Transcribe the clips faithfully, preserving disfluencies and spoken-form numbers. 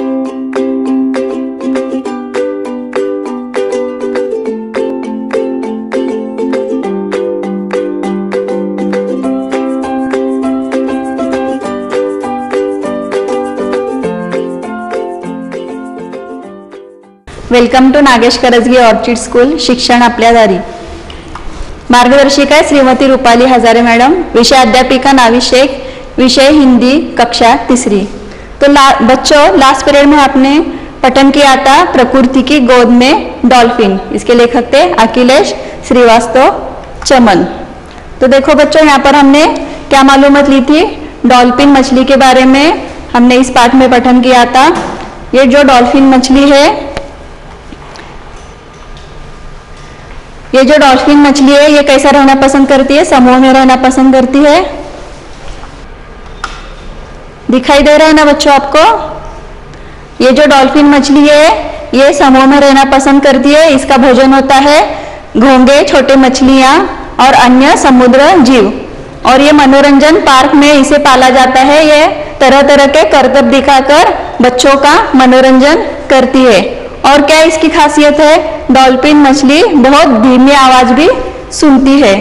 Welcome to Nagesh Karajgi orchid school, शिक्षण आपल्या दारी। मार्गदर्शिका है श्रीमती रूपाली हजारे मैडम। विषय अध्यापिका नावी शेख, विषय हिंदी, कक्षा तीसरी। तो ला, बच्चों लास्ट पीरियड में आपने पठन किया था प्रकृति की गोद में डॉल्फिन। इसके लेखक थे अखिलेश श्रीवास्तव चमन। तो देखो बच्चों, यहाँ पर हमने क्या मालूमात ली थी? डॉल्फिन मछली के बारे में हमने इस पाठ में पठन किया था। ये जो डॉल्फिन मछली है, ये जो डॉल्फिन मछली है, ये कैसा रहना पसंद करती है? समूह में रहना पसंद करती है। दिखाई दे रहा है ना बच्चों आपको? ये जो डॉल्फिन मछली है, ये समूह में रहना पसंद करती है। इसका भोजन होता है घोंगे, छोटे मछलियां और अन्य समुद्र जीव। और ये मनोरंजन पार्क में इसे पाला जाता है। ये तरह तरह के करतब दिखाकर बच्चों का मनोरंजन करती है। और क्या इसकी खासियत है? डॉल्फिन मछली बहुत धीमी आवाज भी सुनती है।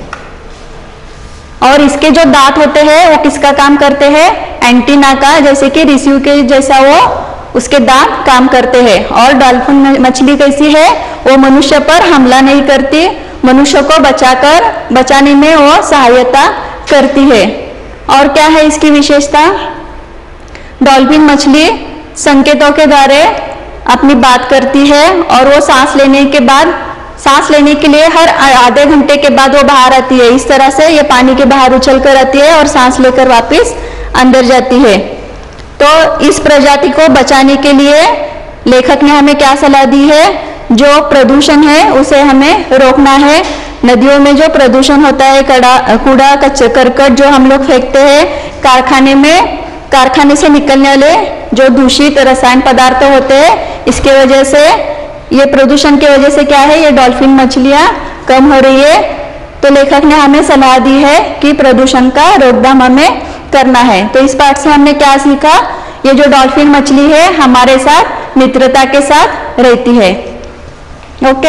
और इसके जो दांत होते हैं वो किसका काम करते हैं? एंटीना का, जैसे कि रिसीव के जैसा वो उसके दांत काम करते हैं। और डॉल्फिन मछली कैसी है? वो मनुष्य पर हमला नहीं करती, मनुष्य को बचाकर बचाने में वो सहायता करती है। और क्या है इसकी विशेषता? डॉल्फिन मछली संकेतों के द्वारा अपनी बात करती है। और वो सांस लेने के बाद सांस लेने के लिए हर आधे घंटे के बाद वो बाहर आती है। इस तरह से ये पानी के बाहर उछल कर आती है और सांस लेकर वापस अंदर जाती है। तो इस प्रजाति को बचाने के लिए लेखक ने हमें क्या सलाह दी है? जो प्रदूषण है उसे हमें रोकना है। नदियों में जो प्रदूषण होता है, कड़ा कूड़ा कचरा करकट जो हम लोग फेंकते हैं, कारखाने में कारखाने से निकलने वाले जो दूषित रसायन पदार्थ होते हैं, इसके वजह से, ये प्रदूषण की वजह से क्या है, ये डॉल्फिन मछलियां कम हो रही है। तो लेखक ने हमें सलाह दी है कि प्रदूषण का रोकथाम हमें करना है। तो इस पाठ से हमने क्या सीखा? ये जो डॉल्फिन मछली है हमारे साथ मित्रता के साथ रहती है। ओके,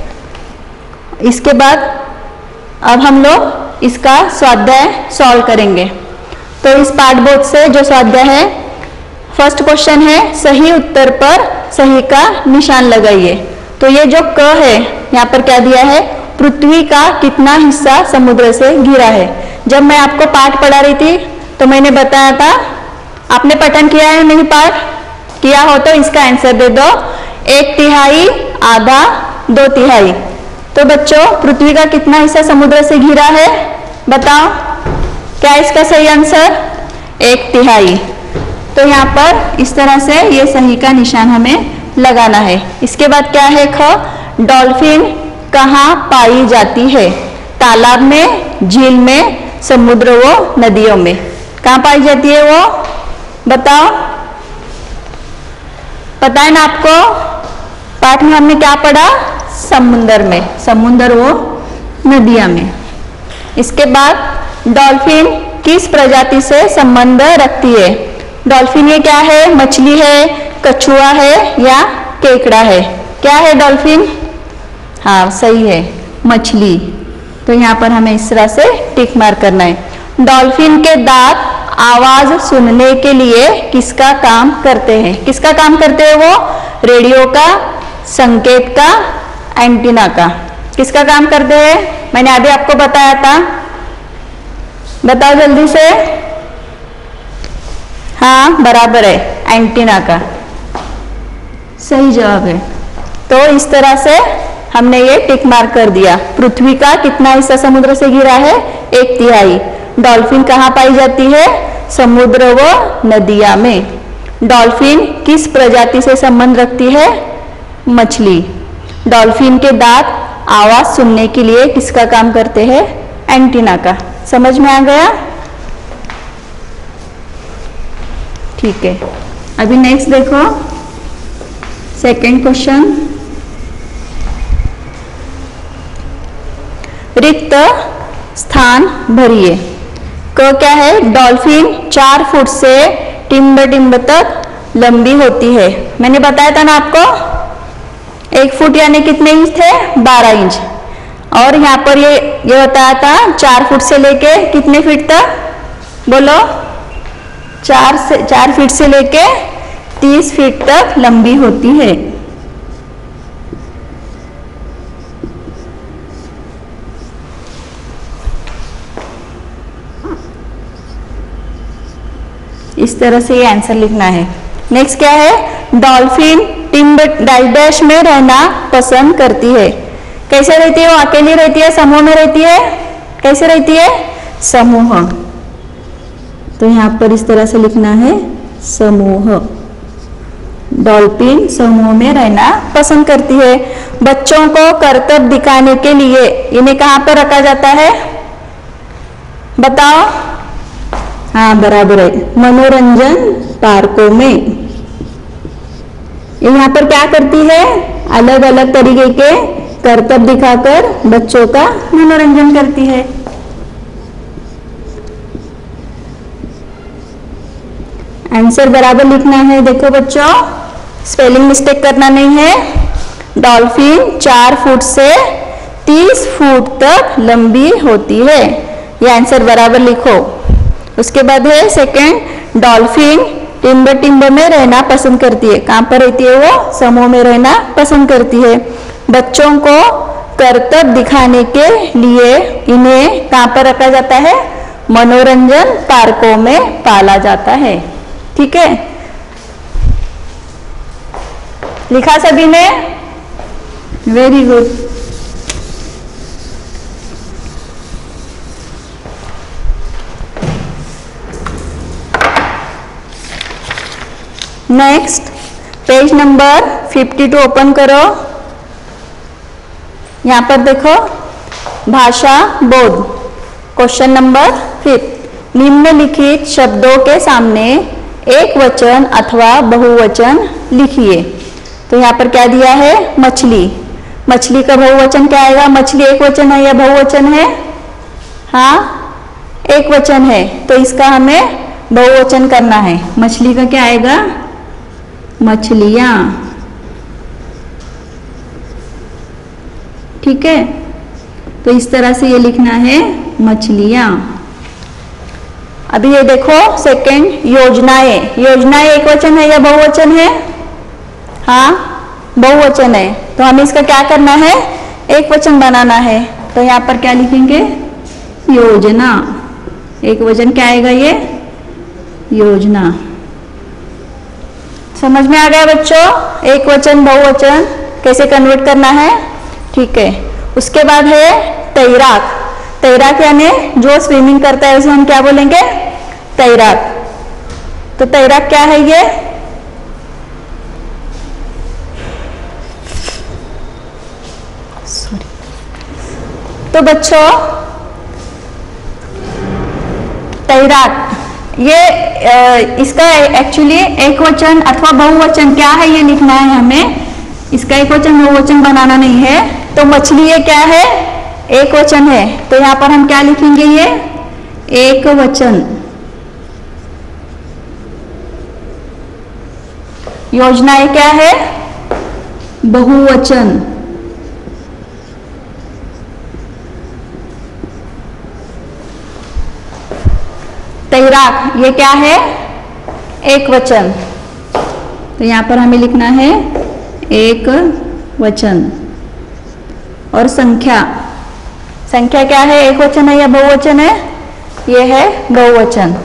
इसके बाद अब हम लोग इसका स्वाध्याय सॉल्व करेंगे। तो इस पाठ बोध से जो स्वाध्याय है, फर्स्ट क्वेश्चन है सही उत्तर पर सही का निशान लगाइए। तो ये जो क है, यहाँ पर क्या दिया है? पृथ्वी का कितना हिस्सा समुद्र से घिरा है। जब मैं आपको पाठ पढ़ा रही थी तो मैंने बताया था, आपने पठन किया है नहीं? पाठ किया हो तो इसका आंसर दे दो। एक तिहाई, आधा, दो तिहाई। तो बच्चों, पृथ्वी का कितना हिस्सा समुद्र से घिरा है? बताओ क्या इसका सही आंसर? एक तिहाई। तो यहाँ पर इस तरह से ये सही का निशान हमें लगाना है। इसके बाद क्या है? ख, डॉल्फिन कहाँ पाई जाती है? तालाब में, झील में, समुद्र व नदियों में। कहाँ पाई जाती है वो? बताओ, पता है ना आपको? पाठ में हमने क्या पढ़ा? समुद्र में, समुद्र व नदियां में। इसके बाद डॉल्फिन किस प्रजाति से संबंध रखती है? डॉल्फिन ये क्या है? मछली है, कछुआ है या केकड़ा है? क्या है डॉल्फिन? हाँ सही है, मछली। तो यहाँ पर हमें इस तरह से टिक मार्क करना है। डॉल्फिन के दांत आवाज सुनने के लिए किसका काम करते हैं? किसका काम करते हैं वो? रेडियो का, संकेत का, एंटीना का। किसका काम करते हैं? मैंने अभी आपको बताया था, बताओ जल्दी से। हाँ बराबर है, एंटीना का सही जवाब है। तो इस तरह से हमने ये टिक मार्क कर दिया। पृथ्वी का कितना हिस्सा समुद्र से घिरा है? एक तिहाई। डॉल्फिन कहाँ पाई जाती है? समुद्र व नदियां में। डॉल्फिन किस प्रजाति से संबंध रखती है? मछली। डॉल्फिन के दांत आवाज सुनने के लिए किसका काम करते हैं? एंटीना का। समझ में आ गया? ठीक है, अभी नेक्स्ट देखो, सेकंड क्वेश्चन। रिक्त स्थान भरिए। क क्या है? डॉल्फिन चार फुट से टिम्ब टिम्ब तक लंबी होती है। मैंने बताया था ना आपको, एक फुट यानी कितने इंच थे, बारह इंच। और यहाँ पर ये ये बताया था चार फुट से लेके कितने फीट तक, बोलो, चार से चार फीट से लेके तीस फीट तक लंबी होती है। इस तरह से ये आंसर लिखना है। नेक्स्ट क्या है, डॉल्फिन टीम डैश में रहना पसंद करती है। कैसे रहती है वो, अकेली रहती है, समूह में रहती है, कैसे रहती है, समूह। तो यहाँ पर इस तरह से लिखना है समूह। डॉल्फिन समूह में रहना पसंद करती है। बच्चों को करतब दिखाने के लिए इन्हें कहाँ पर रखा जाता है, बताओ। हाँ बराबर है, मनोरंजन पार्कों में। यहाँ पर क्या करती है, अलग अलग तरीके के करतब दिखाकर बच्चों का मनोरंजन करती है। आंसर बराबर लिखना है। देखो बच्चों, स्पेलिंग मिस्टेक करना नहीं है। डॉल्फिन चार फुट से तीस फुट तक लंबी होती है, ये आंसर बराबर लिखो। उसके बाद है सेकंड, डॉल्फिन टिम्ब टिम्ब में रहना पसंद करती है। कहाँ पर रहती है वो, समूह में रहना पसंद करती है। बच्चों को करतब दिखाने के लिए इन्हें कहाँ पर रखा जाता है, मनोरंजन पार्कों में पाला जाता है। ठीक है, लिखा सभी ने, very good. Next page number बावन ओपन करो। यहां पर देखो, भाषा बोध, क्वेश्चन नंबर फिफ्थ। निम्नलिखित शब्दों के सामने एक वचन अथवा बहुवचन लिखिए। तो यहाँ पर क्या दिया है, मछली। मछली का बहुवचन क्या आएगा, मछली एक वचन है या बहुवचन है, हाँ एक वचन है, तो इसका हमें बहुवचन करना है। मछली का क्या आएगा, मछलियां। ठीक है, तो इस तरह से ये लिखना है, मछलियां। अभी ये देखो सेकंड, योजनाएं। योजनाएं एक वचन है या बहुवचन है, हाँ बहुवचन है, तो हमें इसका क्या करना है, एक वचन बनाना है। तो यहाँ पर क्या लिखेंगे, योजना। एक वचन क्या आएगा, ये योजना। समझ में आ गया बच्चों, एक वचन बहुवचन कैसे कन्वर्ट करना है। ठीक है, उसके बाद है तैराक। तैराक यानी जो स्विमिंग करता है उसे हम क्या बोलेंगे, तैराक। तो तैराक क्या है, ये सॉरी तो बच्चों तैराक, ये इसका एक्चुअली एक वचन अथवा बहुवचन क्या है ये लिखना है हमें। इसका एक वचन बहुवचन बनाना नहीं है। तो मछली ये क्या है, एक वचन है, तो यहाँ पर हम क्या लिखेंगे, ये एक वचन। योजनाएं क्या है, बहुवचन। तैराक ये क्या है, एक वचन, तो यहां पर हमें लिखना है एक वचन। और संख्या, संख्या क्या है, एक वचन है या बहुवचन है, ये है बहुवचन।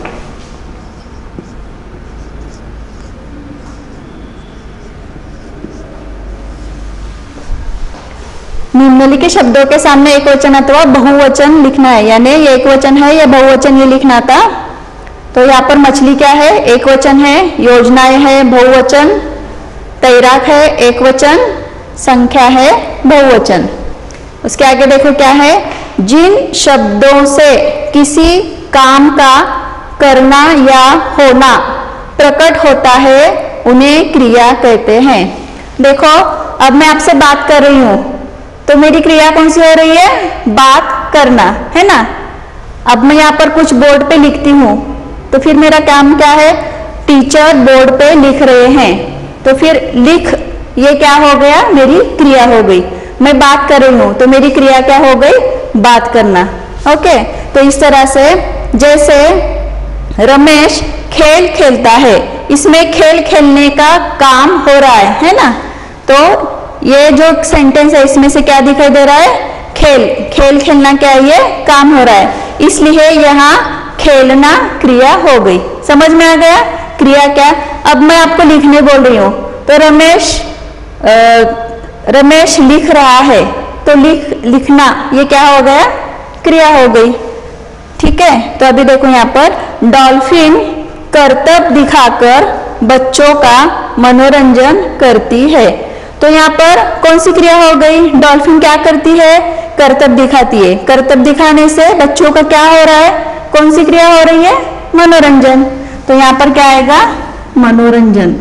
निम्नलिखित शब्दों के सामने एक वचन अथवा बहुवचन लिखना है, यानी ये एक वचन है या बहुवचन ये लिखना था। तो यहाँ पर मछली क्या है, एक वचन है। योजनाएं है बहुवचन। तैराक है एक वचन। संख्या है बहुवचन। उसके आगे देखो क्या है, जिन शब्दों से किसी काम का करना या होना प्रकट होता है उन्हें क्रिया कहते हैं। देखो अब मैं आपसे बात कर रही हूं, तो मेरी क्रिया कौन सी हो रही है, बात करना, है ना। अब मैं यहाँ पर कुछ बोर्ड पे लिखती हूँ, तो फिर मेरा काम क्या है, टीचर बोर्ड पे लिख रहे हैं, तो फिर लिख ये क्या हो गया, मेरी क्रिया हो गई। मैं बात कर रही हूं तो मेरी क्रिया क्या हो गई, बात करना। ओके, तो इस तरह से जैसे रमेश खेल खेलता है, इसमें खेल खेलने का काम हो रहा है है ना। तो ये जो सेंटेंस है इसमें से क्या दिखाई दे रहा है, खेल। खेल खेलना क्या है, ये काम हो रहा है, इसलिए यहाँ खेलना क्रिया हो गई। समझ में आ गया क्रिया क्या। अब मैं आपको लिखने बोल रही हूँ, तो रमेश आ, रमेश लिख रहा है, तो लिख लिखना ये क्या हो गया, क्रिया हो गई। ठीक है, तो अभी देखो यहाँ पर डॉल्फिन करतब दिखाकर बच्चों का मनोरंजन करती है। तो यहाँ पर कौन सी क्रिया हो गई, डॉल्फिन क्या करती है, करतब दिखाती है। करतब दिखाने से बच्चों का क्या हो रहा है, कौन सी क्रिया हो रही है, मनोरंजन। तो यहाँ पर क्या आएगा, मनोरंजन।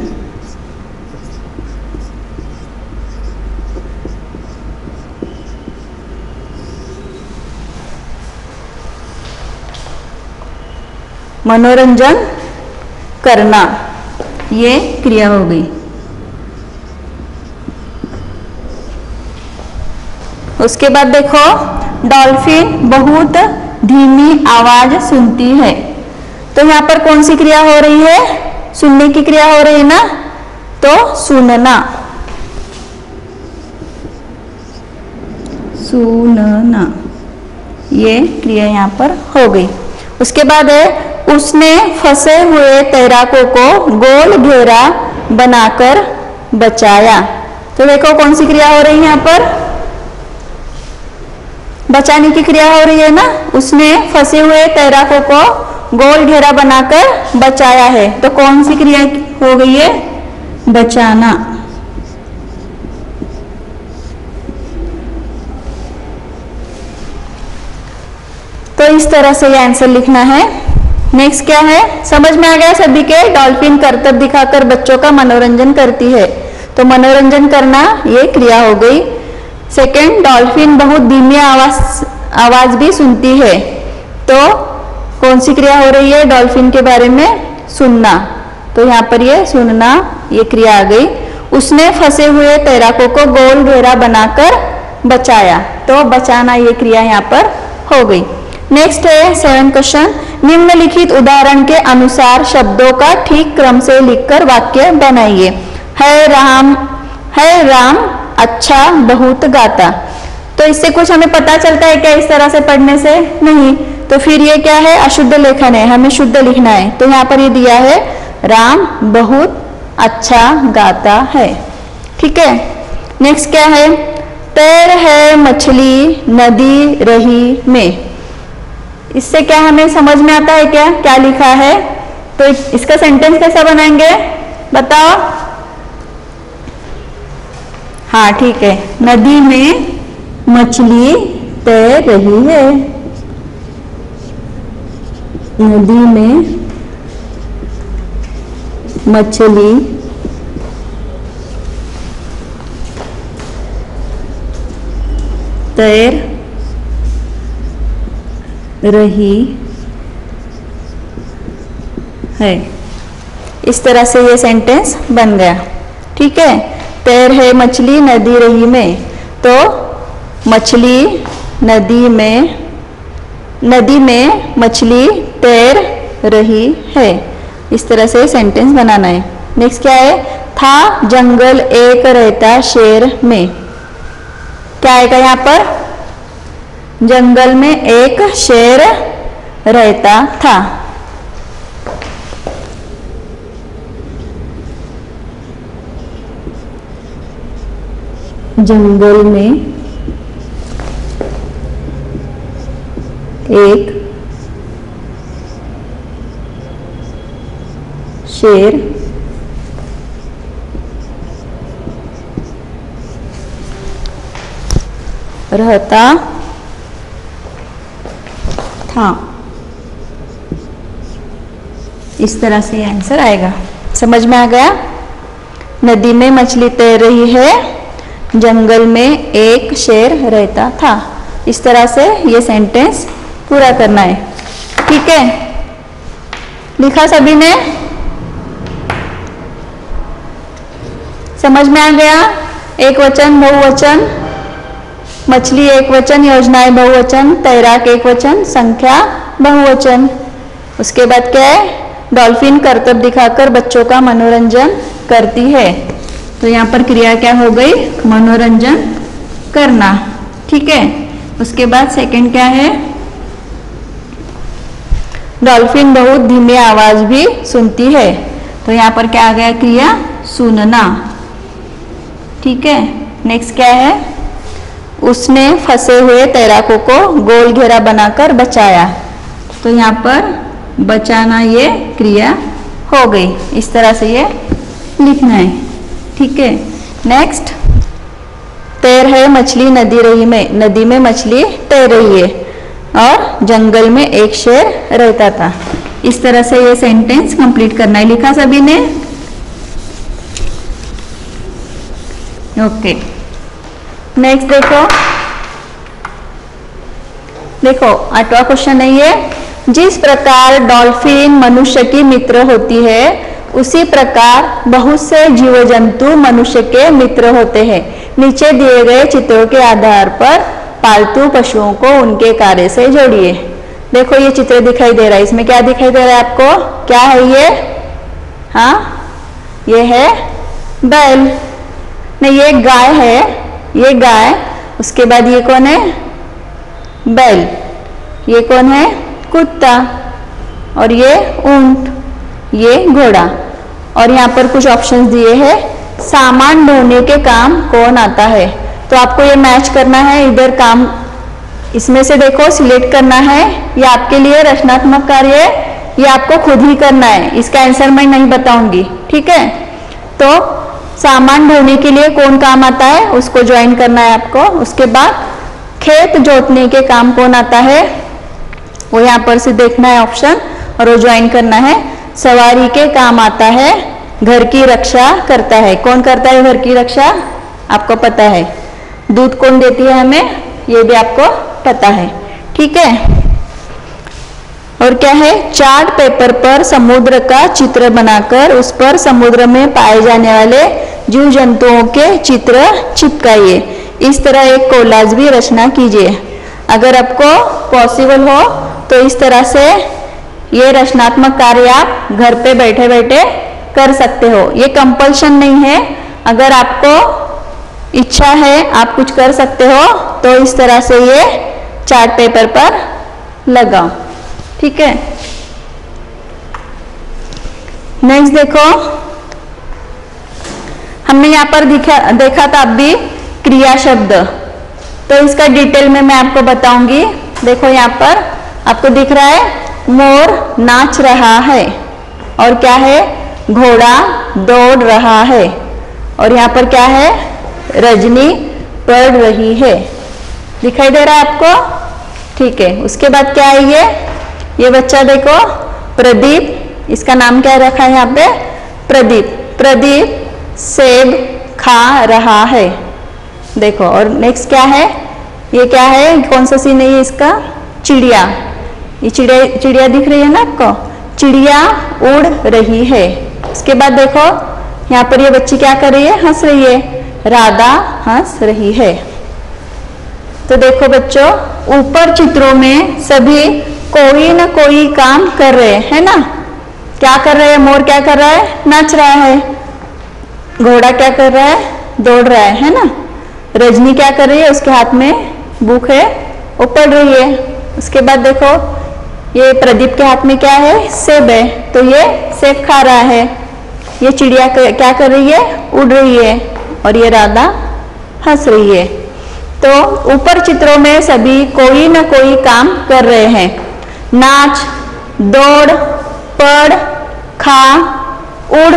मनोरंजन करना ये क्रिया हो गई। उसके बाद देखो डॉल्फिन बहुत धीमी आवाज सुनती है। तो यहाँ पर कौन सी क्रिया हो रही है, सुनने की क्रिया हो रही है ना, तो सुनना, सुनना ये क्रिया यहाँ पर हो गई। उसके बाद है उसने फंसे हुए तैराकों को गोल घेरा बनाकर बचाया। तो देखो कौन सी क्रिया हो रही है यहाँ पर, बचाने की क्रिया हो रही है ना। उसने फंसे हुए तैराकों को गोल घेरा बनाकर बचाया है, तो कौन सी क्रिया हो गई है, बचाना। तो इस तरह से ये आंसर लिखना है। नेक्स्ट क्या है, समझ में आ गया सभी के, डॉल्फिन करतब दिखाकर बच्चों का मनोरंजन करती है, तो मनोरंजन करना ये क्रिया हो गई। सेकंड, डॉल्फिन बहुत धीमी आवाज आवाज भी सुनती है, तो कौन सी क्रिया हो रही है, डॉल्फिन के बारे में सुनना। तो यहाँ पर ये सुनना ये क्रिया आ गई। उसने फंसे हुए तैराकों को गोल घेरा बनाकर बचाया, तो बचाना ये क्रिया यहाँ पर हो गई। नेक्स्ट है सेवन क्वेश्चन, निम्नलिखित उदाहरण के अनुसार शब्दों का ठीक क्रम से लिखकर वाक्य बनाइए। है राम है राम अच्छा बहुत गाता। तो इससे कुछ हमें पता चलता है क्या इस तरह से पढ़ने से, नहीं। तो फिर ये क्या है, अशुद्ध लेखन है, हमें शुद्ध लिखना है। तो यहाँ पर ये दिया है राम बहुत अच्छा गाता है। ठीक है, नेक्स्ट क्या है, तैर है मछली नदी रही में। इससे क्या हमें समझ में आता है क्या, क्या लिखा है। तो इसका सेंटेंस कैसा बनाएंगे बताओ। हाँ ठीक है, नदी में मछली तैर रही है, नदी में मछली तैर रही है। इस तरह से ये सेंटेंस बन गया। ठीक है, तैर है मछली नदी रही में, तो मछली नदी में नदी में मछली तैर रही है। इस तरह से सेंटेंस बनाना है। नेक्स्ट क्या है, था जंगल एक रहता शेर में। क्या आएगा यहाँ पर, जंगल में एक शेर रहता था। जंगल में एक शेर रहता था। इस तरह से आंसर आएगा। समझ में आ गया, नदी में मछली तैर रही है, जंगल में एक शेर रहता था। इस तरह से ये सेंटेंस पूरा करना है। ठीक है, लिखा सभी ने। समझ में आ गया? एक वचन, बहुवचन, मछली एक वचन, योजनाएं बहुवचन, तैराक एक वचन, संख्या बहुवचन। उसके बाद क्या है? डॉल्फिन करतब दिखाकर बच्चों का मनोरंजन करती है। तो यहाँ पर क्रिया क्या हो गई? मनोरंजन करना। ठीक है। उसके बाद सेकंड क्या है? डॉल्फिन बहुत धीमी आवाज भी सुनती है। तो यहाँ पर क्या आ गया? क्रिया सुनना। ठीक है। नेक्स्ट क्या है? उसने फंसे हुए तैराकों को गोल घेरा बनाकर बचाया। तो यहाँ पर बचाना ये क्रिया हो गई। इस तरह से ये लिखना है। ठीक है। नेक्स्ट, तैर है मछली नदी रही में। नदी में मछली तैर रही है और जंगल में एक शेर रहता था। इस तरह से ये सेंटेंस कंप्लीट करना है। लिखा सभी ने? ओके। नेक्स्ट देखो, देखो आठवां क्वेश्चन है ये। जिस प्रकार डॉल्फिन मनुष्य की मित्र होती है, उसी प्रकार बहुत से जीव जंतु मनुष्य के मित्र होते हैं। नीचे दिए गए चित्रों के आधार पर पालतू पशुओं को उनके कार्य से जोड़िए। देखो ये चित्र दिखाई दे रहा है, इसमें क्या दिखाई दे रहा है आपको? क्या है ये? हाँ, ये है बैल। नहीं, ये गाय है, ये गाय। उसके बाद ये कौन है? बैल। ये कौन है? कुत्ता। और ये ऊंट, ये घोड़ा। और यहाँ पर कुछ ऑप्शंस दिए हैं। सामान ढोने के काम कौन आता है? तो आपको ये मैच करना है। इधर काम इसमें से देखो सिलेक्ट करना है। ये आपके लिए रचनात्मक कार्य है, ये आपको खुद ही करना है। इसका आंसर मैं नहीं बताऊंगी। ठीक है। तो सामान ढोने के लिए कौन काम आता है, उसको ज्वाइन करना है आपको। उसके बाद खेत जोतने के काम कौन आता है, वो यहाँ पर से देखना है ऑप्शन और वो ज्वाइन करना है। सवारी के काम आता है, घर की रक्षा करता है। कौन करता है घर की रक्षा? आपको पता है। दूध कौन देती है हमें, ये भी आपको पता है। ठीक है। और क्या है? चार्ट पेपर पर समुद्र का चित्र बनाकर उस पर समुद्र में पाए जाने वाले जीव जंतुओं के चित्र चिपकाइए। इस तरह एक कोलाज भी रचना कीजिए। अगर आपको पॉसिबल हो तो इस तरह से ये रचनात्मक कार्य आप घर पे बैठे बैठे कर सकते हो। ये कंपल्शन नहीं है, अगर आपको इच्छा है आप कुछ कर सकते हो। तो इस तरह से ये चार्ट पेपर पर लगाओ। ठीक है। नेक्स्ट देखो, हमने यहाँ पर दिखा देखा था अभी क्रिया शब्द। तो इसका डिटेल में मैं आपको बताऊंगी। देखो यहाँ पर आपको दिख रहा है मोर नाच रहा है, और क्या है? घोड़ा दौड़ रहा है। और यहाँ पर क्या है? रजनी पढ़ रही है। दिखाई दे रहा है आपको? ठीक है। उसके बाद क्या है? ये ये बच्चा देखो प्रदीप, इसका नाम क्या रखा है यहाँ पे? प्रदीप। प्रदीप सेब खा रहा है। देखो। और नेक्स्ट क्या है? ये क्या है? कौन सा सीन है ये इसका? चिड़िया। ये चिड़िया चिड़िया दिख रही है ना आपको? चिड़िया उड़ रही है। उसके बाद देखो यहाँ पर ये बच्ची क्या कर रही है? हंस रही है। राधा हंस रही है। तो देखो बच्चों, ऊपर चित्रों में सभी कोई ना कोई काम कर रहे हैं, है ना? क्या कर रहे हैं? मोर क्या कर रहा है? नाच रहा है। घोड़ा क्या कर रहा है? दौड़ रहा है, है ना? रजनी क्या कर रही है? उसके हाथ में बुक है, वो पढ़ रही है। उसके बाद देखो ये प्रदीप के हाथ में क्या है? सेब है, तो ये सेब खा रहा है। ये चिड़िया क्या कर रही है? उड़ रही है। और ये राधा हंस रही है। तो ऊपर चित्रों में सभी कोई ना कोई काम कर रहे हैं। नाच, दौड़, पढ़, खा, उड़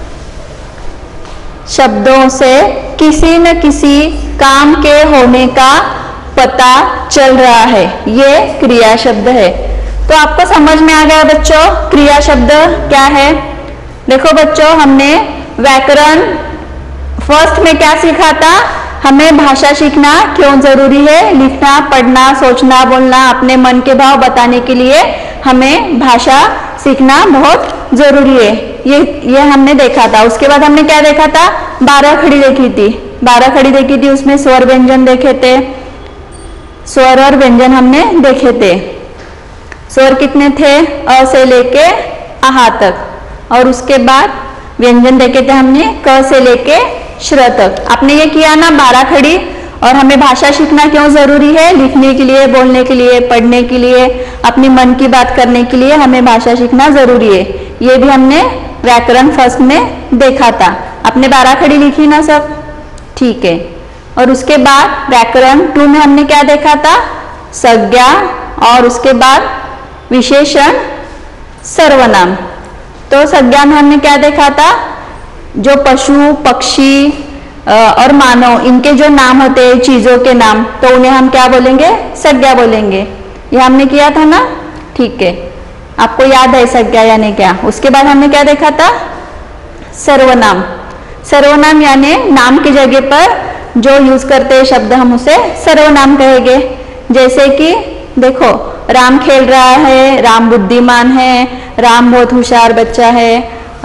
शब्दों से किसी न किसी काम के होने का पता चल रहा है। ये क्रिया शब्द है। तो आपको समझ में आ गया बच्चों क्रिया शब्द क्या है? देखो बच्चों, हमने व्याकरण फर्स्ट में क्या सीखा था? हमें भाषा सीखना क्यों जरूरी है? लिखना, पढ़ना, सोचना, बोलना, अपने मन के भाव बताने के लिए हमें भाषा सीखना बहुत जरूरी है। ये ये हमने देखा था। उसके बाद हमने क्या देखा था, बारह खड़ी देखी थी। बारह खड़ी देखी थी, उसमें स्वर व्यंजन देखे थे, स्वर और व्यंजन हमने देखे थे। स्वर कितने थे, अ से लेके आहा तक, और उसके बाद व्यंजन देखे थे हमने क से लेके श्र तक। आपने ये किया ना बारह खड़ी। और हमें भाषा सीखना क्यों जरूरी है, लिखने के लिए, बोलने के लिए, पढ़ने के लिए, अपनी मन की बात करने के लिए हमें भाषा सीखना जरूरी है। ये भी हमने व्याकरण फर्स्ट में देखा था। आपने बारह खड़ी लिखी ना सब, ठीक है। और उसके बाद व्याकरण टू में हमने क्या देखा था, संज्ञा, और उसके बाद विशेषण, सर्वनाम। तो संज्ञा में हमने क्या देखा था, जो पशु, पक्षी और मानव, इनके जो नाम होते हैं, चीजों के नाम, तो उन्हें हम क्या बोलेंगे, संज्ञा बोलेंगे। ये हमने किया था ना, ठीक है। आपको याद है संज्ञा यानी क्या। उसके बाद हमने क्या देखा था, सर्वनाम। सर्वनाम यानी नाम की जगह पर जो यूज करते हैं शब्द, हम उसे सर्वनाम कहेंगे। जैसे कि देखो, राम खेल रहा है, राम बुद्धिमान है, राम बहुत होशियार बच्चा है,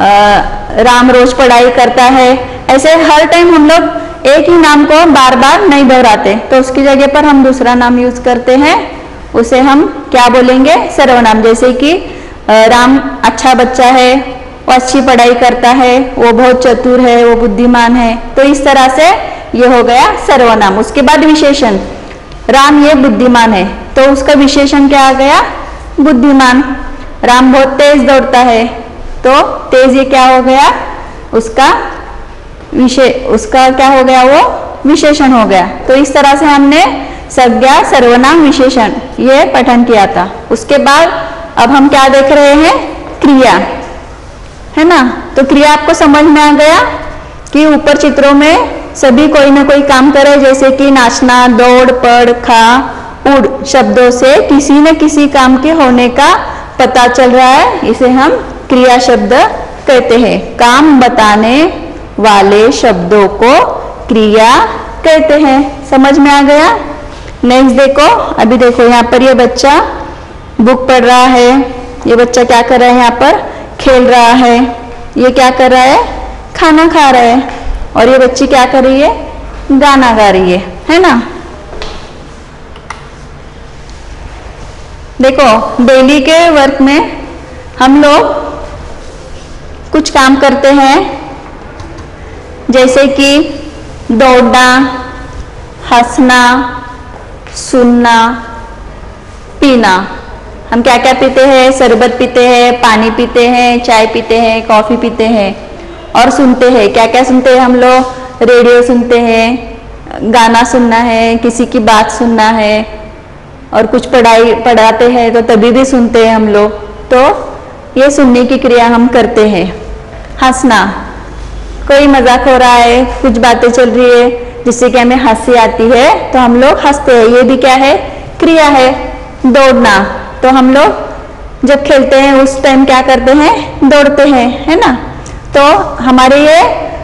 राम रोज पढ़ाई करता है। ऐसे हर टाइम हम लोग एक ही नाम को बार बार नहीं दोहराते, तो उसकी जगह पर हम दूसरा नाम यूज करते हैं, उसे हम क्या बोलेंगे, सर्वनाम। जैसे कि राम अच्छा बच्चा है, वो अच्छी पढ़ाई करता है, वो बहुत चतुर है, वो बुद्धिमान है। तो इस तरह से ये हो गया सर्वनाम। उसके बाद विशेषण, राम ये बुद्धिमान है, तो उसका विशेषण क्या आ गया, बुद्धिमान। राम बहुत तेज दौड़ता है, तो तेज ये क्या हो गया, उसका विशेष, उसका क्या हो गया, वो विशेषण हो गया। तो इस तरह से हमने संज्ञा, सर्वनाम, विशेषण ये पठन किया था। उसके बाद अब हम क्या देख रहे हैं, क्रिया, है ना। तो क्रिया आपको समझ में आ गया कि ऊपर चित्रों में सभी कोई ना कोई काम करे, जैसे कि नाचना, दौड़, पढ़, खा, उड़ शब्दों से किसी न किसी काम के होने का पता चल रहा है, इसे हम क्रिया शब्द कहते हैं। काम बताने वाले शब्दों को क्रिया कहते हैं। समझ में आ गया। नेक्स्ट देखो, अभी देखो यहाँ पर ये बच्चा बुक पढ़ रहा है, ये बच्चा क्या कर रहा है, यहाँ पर खेल रहा है, ये क्या कर रहा है, खाना खा रहा है, और ये बच्ची क्या कर रही है, गाना गा रही है, है ना। देखो, डेली के वर्क में हम लोग कुछ काम करते हैं, जैसे कि दौड़ना, हंसना, सुनना, पीना। हम क्या क्या पीते हैं, शरबत पीते हैं, पानी पीते हैं, चाय पीते हैं, कॉफी पीते हैं। और सुनते हैं, क्या क्या सुनते हैं हम लोग, रेडियो सुनते हैं, गाना सुनना है, किसी की बात सुनना है, और कुछ पढ़ाई पढ़ाते हैं तो तभी भी सुनते हैं हम लोग। तो ये सुनने की क्रिया हम करते हैं। हंसना, कोई मजाक हो रहा है, कुछ बातें चल रही है जिससे कि हमें हंसी आती है, तो हम लोग हंसते हैं, ये भी क्या है, क्रिया है। दौड़ना, तो हम लोग जब खेलते हैं उस टाइम क्या करते हैं, दौड़ते हैं, है ना। तो हमारे ये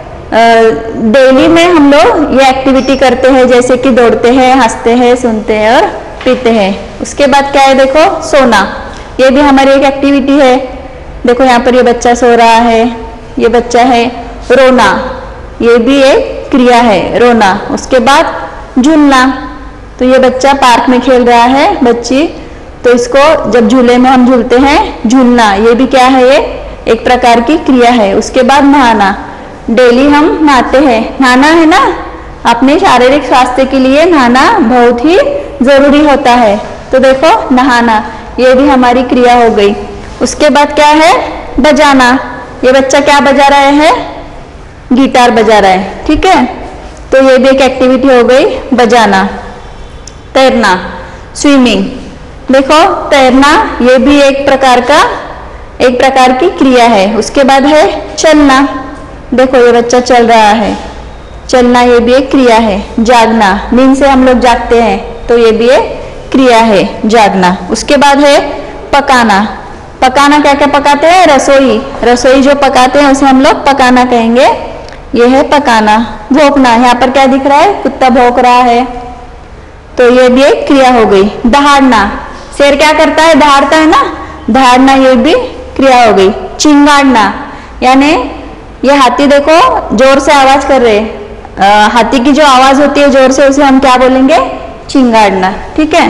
डेली में हम लोग ये एक्टिविटी करते हैं, जैसे कि दौड़ते हैं, हंसते हैं, सुनते हैं और पीते हैं। उसके बाद क्या है, देखो सोना, ये भी हमारी एक एक्टिविटी है। देखो यहाँ पर ये बच्चा सो रहा है, ये बच्चा है। रोना, ये भी एक क्रिया है, रोना। उसके बाद झूलना, तो ये बच्चा पार्क में खेल रहा है, बच्ची, तो इसको जब झूले में हम झूलते हैं, झूलना, ये भी क्या है, ये एक प्रकार की क्रिया है। उसके बाद नहाना, डेली हम नहाते हैं, नहाना है ना, अपने शारीरिक स्वास्थ्य के लिए नहाना बहुत ही जरूरी होता है। तो देखो नहाना, ये भी हमारी क्रिया हो गई। उसके बाद क्या है, बजाना, ये बच्चा क्या बजा रहा है, गिटार बजा रहा है, ठीक है। तो ये भी एक एक्टिविटी हो गई, बजाना। तैरना, स्विमिंग, देखो तैरना, ये भी एक प्रकार का एक प्रकार की क्रिया है। उसके बाद है चलना, देखो ये बच्चा चल रहा है, चलना ये भी एक क्रिया है। जागना, नींद से हम लोग जागते हैं, तो ये भी एक क्रिया है, जागना। उसके बाद है पकाना, पकाना क्या क्या पकाते हैं, रसोई, रसोई जो पकाते हैं उसे हम लोग पकाना कहेंगे, ये है पकाना। भौंकना, यहाँ पर क्या दिख रहा है, कुत्ता भौंक रहा है, तो ये भी एक क्रिया हो गई। दहाड़ना, शेर क्या करता है, दहाड़ता है ना, दहाड़ना ये भी क्रिया हो गई। चिंगाड़ना, यानी ये हाथी देखो जोर से आवाज कर रहे हैं, हाथी की जो आवाज होती है जोर से उसे हम क्या बोलेंगे? चिंगाड़ना। ठीक है,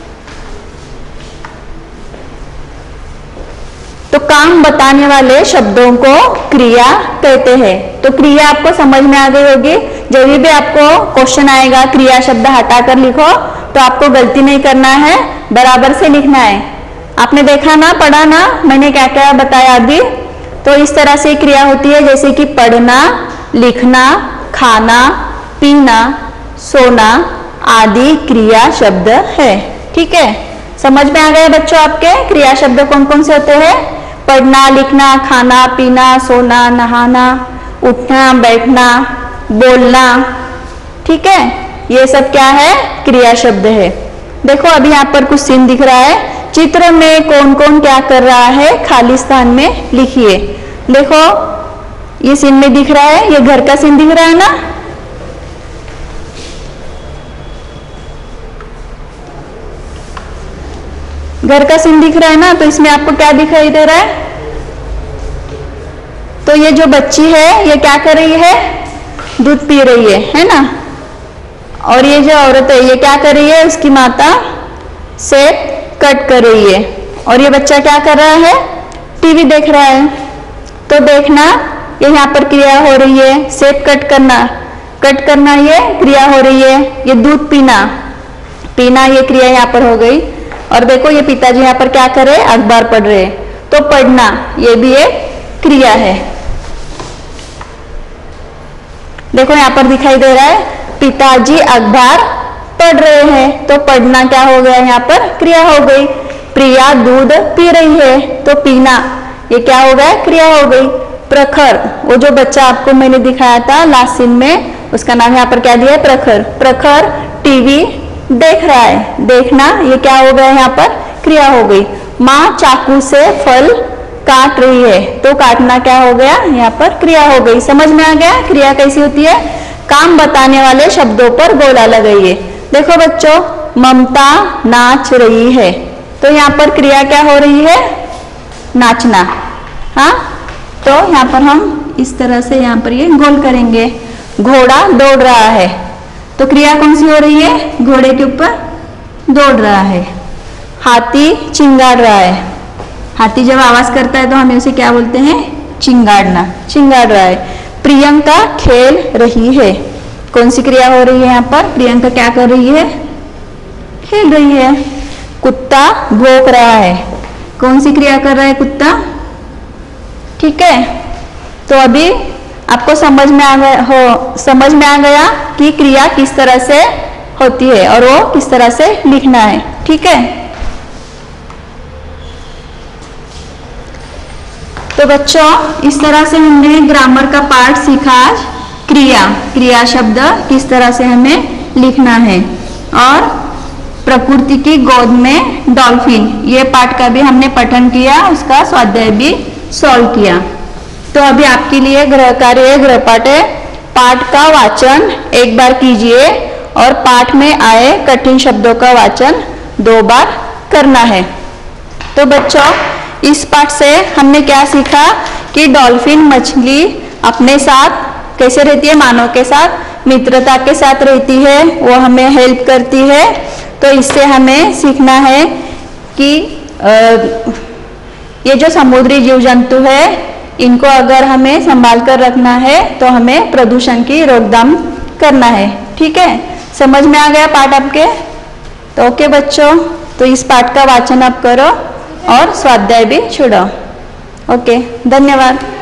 तो काम बताने वाले शब्दों को क्रिया कहते हैं। तो क्रिया आपको समझ में आ गई होगी। जब भी आपको क्वेश्चन आएगा क्रिया शब्द हटाकर लिखो तो आपको गलती नहीं करना है, बराबर से लिखना है। आपने देखा ना, पढ़ा ना मैंने क्या क्या बताया अभी। तो इस तरह से क्रिया होती है जैसे कि पढ़ना, लिखना, खाना, पीना, सोना आदि क्रिया शब्द है। ठीक है, समझ में आ गया बच्चों आपके क्रिया शब्द कौन कौन से होते हैं? पढ़ना, लिखना, खाना, पीना, सोना, नहाना, उठना, बैठना, बोलना। ठीक है, ये सब क्या है? क्रिया शब्द है। देखो अभी यहाँ पर कुछ सीन दिख रहा है, चित्र में कौन कौन क्या कर रहा है खाली स्थान में लिखिए। देखो ये सीन में दिख रहा है, ये घर का सीन दिख रहा है ना। घर का सीन दिख रहा है ना, तो इसमें आपको क्या दिखाई दे रहा है? तो ये जो बच्ची है ये क्या कर रही है? दूध पी रही है, है ना। और ये जो औरत है ये क्या कर रही है? उसकी माता से कट कर रही है। और ये बच्चा क्या कर रहा है? टीवी देख रहा है। तो देखना ये यहाँ पर क्रिया हो रही है, सेब कट करना, कट करना ये क्रिया हो रही है। ये दूध पीना, पीना ये क्रिया यहाँ पर हो गई। और देखो ये पिताजी यहाँ पर क्या कर रहे हैं? अखबार पढ़ रहे हैं। तो पढ़ना ये भी एक क्रिया है। देखो यहाँ पर दिखाई दे रहा है पिताजी अखबार पढ़ रहे हैं, तो पढ़ना क्या हो गया? यहाँ पर क्रिया हो गई। प्रिया दूध पी रही है, तो पीना ये क्या हो गया? क्रिया हो गई। प्रखर, वो जो बच्चा आपको मैंने दिखाया था लास्ट सीन में, उसका नाम यहाँ पर क्या दिया है? प्रखर। प्रखर टीवी देख रहा है, देखना ये क्या हो गया? यहाँ पर क्रिया हो गई। माँ चाकू से फल काट रही है, तो काटना क्या हो गया? यहाँ पर क्रिया हो गई। समझ में आ गया क्रिया कैसी होती है? काम बताने वाले शब्दों पर गोला लगाइए। देखो बच्चों, ममता नाच रही है, तो यहाँ पर क्रिया क्या हो रही है? नाचना। हाँ, तो यहाँ पर हम इस तरह से यहाँ पर ये गोल करेंगे। घोड़ा दौड़ रहा है, तो क्रिया कौन सी हो रही है? घोड़े के ऊपर दौड़ रहा है। हाथी चिंगाड़ रहा है, हाथी जब आवाज करता है तो हमें उसे क्या बोलते हैं? चिंगाड़ना, चिंगाड़ रहा है। प्रियंका खेल रही है, कौन सी क्रिया हो रही है यहाँ पर? प्रियंका क्या कर रही है? खेल रही है। कुत्ता भौंक रहा है, कौन सी क्रिया कर रहा है? कुत्ता। ठीक है, तो अभी आपको समझ में आ गया हो, समझ में आ गया कि क्रिया किस तरह से होती है और वो किस तरह से लिखना है। ठीक है, तो बच्चों इस तरह से हमने ग्रामर का पार्ट सीखा आज। क्रिया, क्रिया शब्द किस तरह से हमें लिखना है, और प्रकृति की गोद में डॉल्फिन, ये पाठ का भी हमने पठन किया, उसका स्वाध्याय भी सॉल्व किया। तो अभी आपके लिए गृह कार्य गृह पाठ है। पाठ का वाचन एक बार कीजिए और पाठ में आए कठिन शब्दों का वाचन दो बार करना है। तो बच्चों इस पाठ से हमने क्या सीखा कि डॉल्फिन मछली अपने साथ कैसे रहती है? मानव के साथ मित्रता के साथ रहती है, वो हमें हेल्प करती है। तो इससे हमें सीखना है कि आ, ये जो समुद्री जीव जंतु है इनको अगर हमें संभाल कर रखना है तो हमें प्रदूषण की रोकथाम करना है। ठीक है, समझ में आ गया पाठ आपके? तो ओके बच्चों, तो इस पाठ का वाचन आप करो और स्वाध्याय भी छोड़ो। ओके, धन्यवाद।